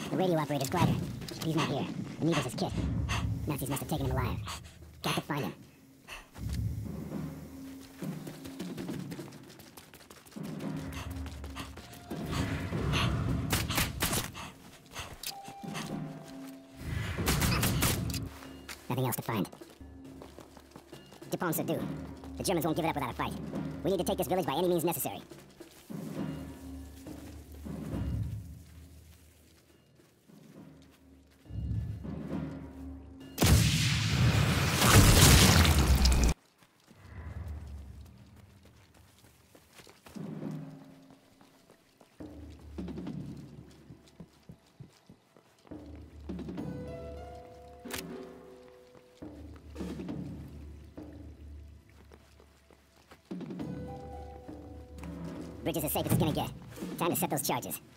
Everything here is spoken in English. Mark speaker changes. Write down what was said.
Speaker 1: The radio operator's glider. He's not here. And neither's his kit. Nazis must have taken him alive. Got to find him. Nothing else to find. Dupont Sadu. The Germans won't give it up without a fight. We need to take this village by any means necessary. Bridge is as safe as it's gonna get. Time to set those charges.